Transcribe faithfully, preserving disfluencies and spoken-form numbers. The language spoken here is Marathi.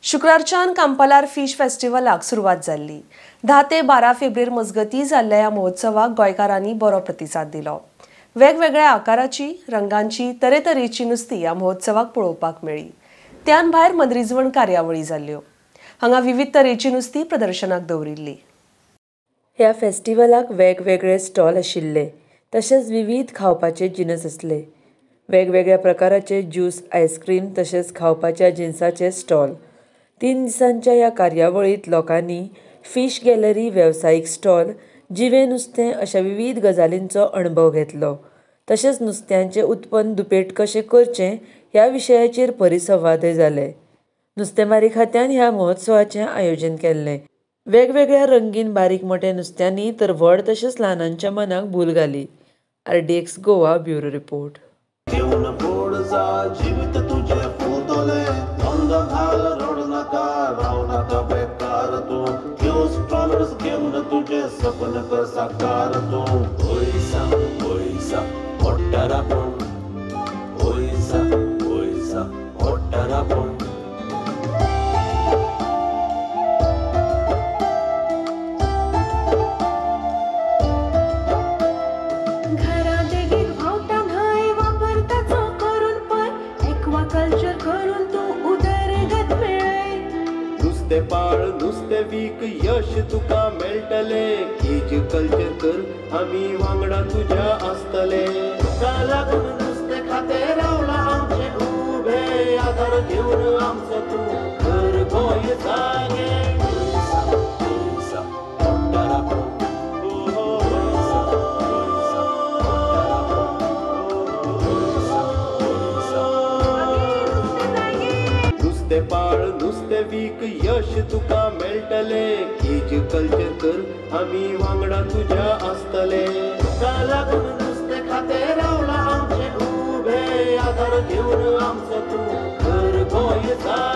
शुक्रारच्यान कांपालार फिश फेस्टिवलाक सुरवात जाल्ली। धा ते बारा फेब्रेर मजगती जाल्ल्या ह्या महोत्सवाक गोंयकारांनी बरो प्रतिसाद दिलो। वेगवेगळ्या आकाराची, रंगांची, तरेतरेची नुस्तीं ह्या महोत्सवाक पळोवपाक मेळ्ळी। त्यान भायर मनरिजवण कार्यावळी जाल्ल्यो। हांगा विविध तरेची नुस्तीं प्रदर्शनाक दवरिल्ली। ह्या फेस्टिवलाक वेगवेगळे स्टॉल आशिल्ले, तशेंच विविध खावपाचे जिनस असले। वेगवेगळ्या प्रकाराचे ज्यूस, आइस्क्रीम तशेंच खावपाच्या जिनसाचे स्टॉल। तीन दिसांच्या ह्या कार्यावळींत लोकांनी फिश गॅलरी, वेवसायीक स्टॉल, जिवें नुस्तें अशा विविध गजालींचो अणभव घेतलो। तशेंच नुस्त्याचें उत्पन्न दुपेट कशें करचें ह्या विशयाचेर परिसंवादय जाले। नुस्तेंमारी खात्यान ह्या महोत्सवाचें आयोजन केल्लें। वेगवेगळ्या रंगीन बारीक मोठ्या नुस्त्यांनी तर व्हड तशेंच ल्हानांच्या मनाक भूल घाली। R D X Goa bureau report. तुझे सपन कर साकार तू ओयसा ओयसा ओट्टारापण ओयसा ओयसा ओट्टारापण घरा देगीर व्हांवता न्हंय वापरताचो करून पण एक्वाकल्चर करून तू उदरगत मेळय। नुस्तें पाळ नुस्तें वीक यश तुका मेळटले। केज कल्चर कर आमी वांगडा तुज्या आसतले। लागून नुस्तें खातें रावला आमचे उबे आदार घेवन आमचो तूं घर गोंय जागे। नुस्तें पाळ नुस्तें वीक यश तुका मेळटले। केज कल्चर कर आमी वांगडा तुज्या आसतले। लागून नुस्तें खातें रावला आमचे उबे आदार घेवन आमचो तूं घर गोंय जागे।